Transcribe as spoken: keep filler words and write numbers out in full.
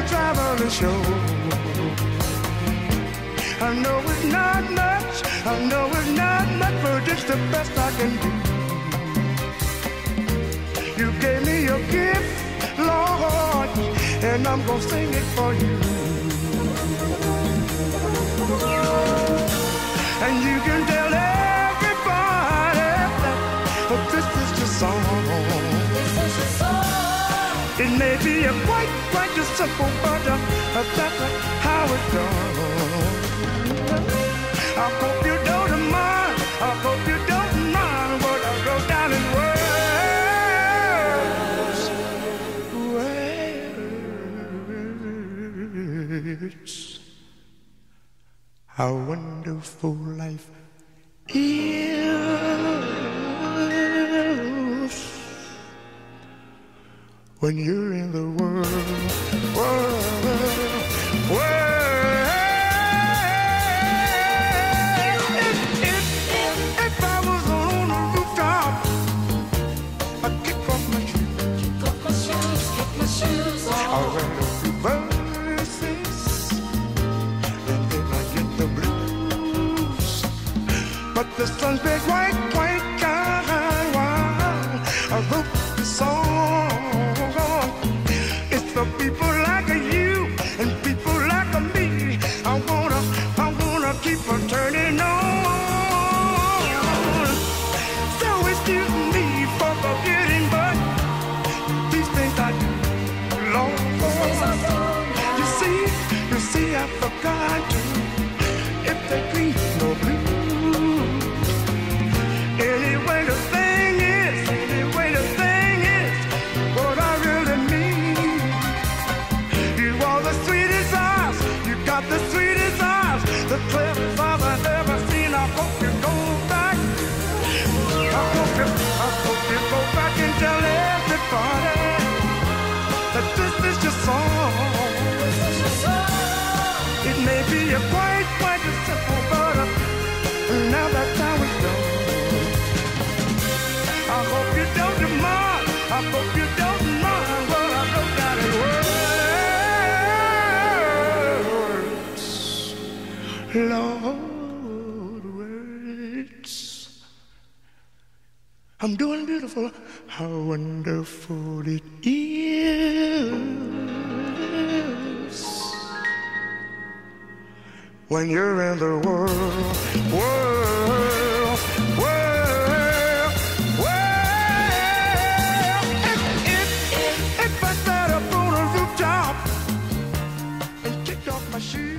traveling show. I know it's not much, I know it's not much, but it's the best I can do. You gave me your gift, Lord, and I'm gonna sing it for you. And you can tell everybody that this is the song. This is the song. It may be a quite, quite a simple, but uh, that's how it's done. I hope you don't mind, I hope you don't mind what I wrote down in words. Words. How wonderful life is when you're in the world, world, world. If, if, if, if I was on a rooftop, I'd kick off my shoes, Kick off my shoes, kick my shoes I'd off. write a few verses, and then I'd get the blues. But the sun's big white, white, kind while I wrote the song. It's the people like you and people like me. I wanna, I wanna keep on turning on. So excuse me for forgetting, but these things I do long for. You see, you see, I forgot to. If they green no blue. Anyway, the thing is, anyway, the thing is, what I really mean. You are the sweetest eyes, you got the sweetest eyes, the cleverest eyes I've ever seen. I hope you go back. I hope you, I hope you go back and tell everybody that this is your song. This is the song. It may be a quite, quite a simple, but uh, now that's how it goes. I hope you don't mind, I hope you don't mind what I wrote down in words. Lord, words. I'm doing beautiful. How wonderful it is when you're in the world, world, world, world. If, if, if, if I sat up on a rooftop and kicked off my shoes,